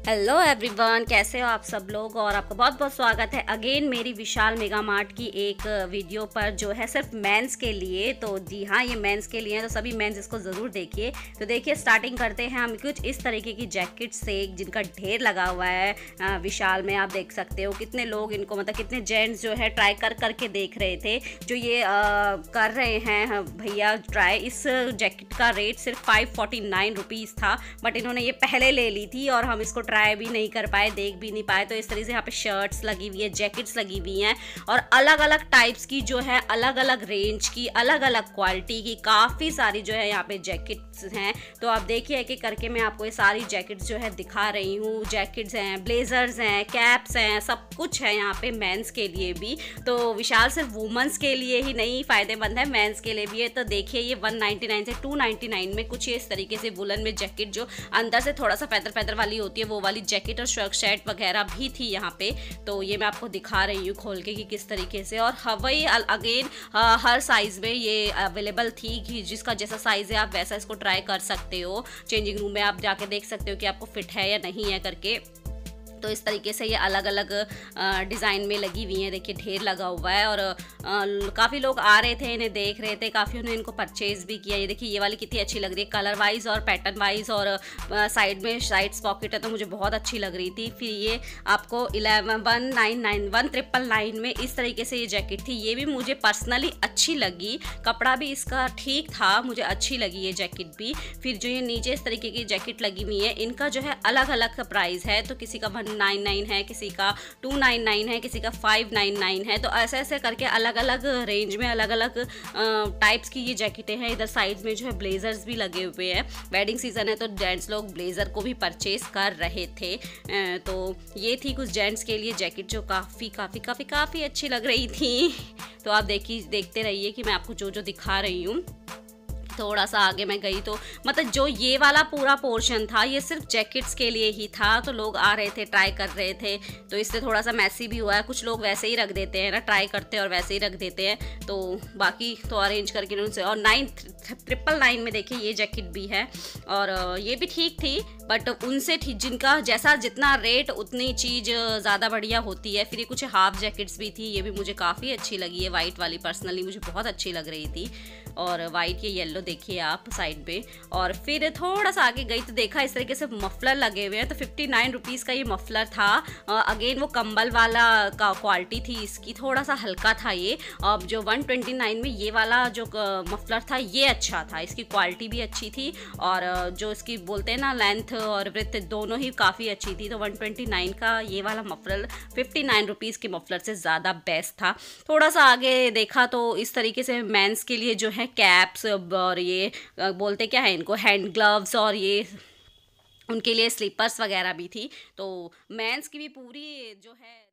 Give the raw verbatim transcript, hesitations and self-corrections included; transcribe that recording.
Hello everyone, कैसे हो आप सब लोग। और आपका बहुत बहुत स्वागत है अगेन मेरी विशाल मेगा मार्ट की एक वीडियो पर जो है सिर्फ मेंस के लिए। तो जी हाँ, ये मेंस के लिए है, तो सभी मेंस इसको ज़रूर देखिए। तो देखिए, स्टार्टिंग करते हैं हम कुछ इस तरीके की जैकेट से जिनका ढेर लगा हुआ है विशाल में। आप देख सकते हो कितने लोग इनको, मतलब कितने जेंट्स जो है ट्राई कर करके देख रहे थे। जो ये आ, कर रहे हैं भैया ट्राई, इस जैकेट का रेट सिर्फ फाइव फोर्टी नाइन रुपीज़ था, बट इन्होंने ये पहले ले ली थी और हम इसको ट्राई भी नहीं कर पाए, देख भी नहीं पाए। तो इस तरीके से यहाँ पे शर्ट्स लगी हुई है, जैकेट्स लगी हुई हैं और अलग अलग टाइप्स की जो है, अलग अलग रेंज की, अलग अलग क्वालिटी की काफ़ी सारी जो है यहाँ पे जैकेट्स हैं। तो आप देखिए एक एक करके मैं आपको ये सारी जैकेट्स जो है दिखा रही हूँ। जैकेट्स हैं, ब्लेजर्स हैं, कैप्स हैं, सब कुछ है यहाँ पे मेंस के लिए भी। तो विशाल सिर्फ वुमेंस के लिए ही नहीं फ़ायदेमंद है, मेंस के लिए भी है। तो देखिए ये वन नाइन्टी नाइन से टू नाइन्टी नाइन में कुछ ये इस तरीके से वुलन में जैकेट जो अंदर से थोड़ा सा पैदर पैदर वाली होती है, वो वाली जैकेट और शर्ट वगैरह भी थी यहाँ पे। तो ये मैं आपको दिखा रही हूँ खोल के कि किस तरीके से। और हवाई अगेन हर साइज़ में ये अवेलेबल थी कि जिसका जैसा साइज़ है आप वैसा इसको ट्राई कर सकते हो। चेंजिंग रूम में आप जाके देख सकते हो कि आपको फिट है या नहीं है करके। तो इस तरीके से ये अलग अलग डिज़ाइन में लगी हुई हैं। देखिए ढेर लगा हुआ है और काफ़ी लोग आ रहे थे, इन्हें देख रहे थे, काफ़ी उन्होंने इनको परचेज़ भी किया। ये देखिए ये वाली कितनी अच्छी लग रही है कलर वाइज और पैटर्न वाइज, और साइड में साइड्स पॉकेट है तो मुझे बहुत अच्छी लग रही थी। फिर ये आपको eleven one nine nine one triple nine में इस तरीके से ये जैकेट थी, ये भी मुझे पर्सनली अच्छी लगी। कपड़ा भी इसका ठीक था, मुझे अच्छी लगी ये जैकेट भी। फिर जो ये नीचे इस तरीके की जैकेट लगी हुई है, इनका जो है अलग अलग प्राइस है। तो किसी का वन नाइन नाइन है, किसी का टू नाइन नाइन है, किसी का फाइव नाइन नाइन है। तो ऐसे ऐसे करके अलग अलग रेंज में अलग अलग टाइप्स की ये जैकेटें हैं। इधर साइड में जो है ब्लेजर्स भी लगे हुए हैं। वेडिंग सीजन है तो जेंट्स लोग ब्लेजर को भी परचेज कर रहे थे। तो ये थी कुछ जेंट्स के लिए जैकेट जो काफ़ी काफ़ी काफ़ी काफ़ी अच्छी लग रही थी। तो आप देखिए देखते रहिए कि मैं आपको जो जो दिखा रही हूँ। थोड़ा सा आगे मैं गई तो मतलब जो ये वाला पूरा पोर्शन था ये सिर्फ जैकेट्स के लिए ही था। तो लोग आ रहे थे, ट्राई कर रहे थे, तो इससे थोड़ा सा मैसी भी हुआ है। कुछ लोग वैसे ही रख देते हैं ना, ट्राई करते हैं और वैसे ही रख देते हैं। तो बाकी तो अरेंज करके उनसे। और नाइन ट्रिपल नाइन में देखिए ये जैकेट भी है और ये भी ठीक थी, बट उनसे ठीक जिनका जैसा जितना रेट उतनी चीज़ ज़्यादा बढ़िया होती है। फिर ये कुछ हाफ जैकेट्स भी थी, ये भी मुझे काफ़ी अच्छी लगी है। वाइट वाली पर्सनली मुझे बहुत अच्छी लग रही थी, और वाइट ये येलो देखिए आप साइड पे। और फिर थोड़ा सा आगे गई तो देखा इस तरीके से मफलर लगे हुए हैं। तो फिफ्टी नाइन रुपीज़ का ये मफलर था। अगेन वो कंबल वाला का क्वालिटी थी इसकी, थोड़ा सा हल्का था ये। अब जो वन ट्वेंटी नाइन में ये वाला जो मफलर था ये अच्छा था, इसकी क्वालिटी भी अच्छी थी और जो इसकी बोलते हैं ना लेंथ और ब्रेथ दोनों ही काफ़ी अच्छी थी। तो वन ट्वेंटी नाइन का ये वाला मफलर फिफ्टी नाइन रुपीज़ के मफलर से ज़्यादा बेस्ट था। थोड़ा सा आगे देखा तो इस तरीके से मेंस के लिए जो है कैप्स और ये बोलते क्या है इनको, हैंड ग्लव्स, और ये उनके लिए स्लीपर्स वगैरह भी थी। तो मेंस की भी पूरी जो है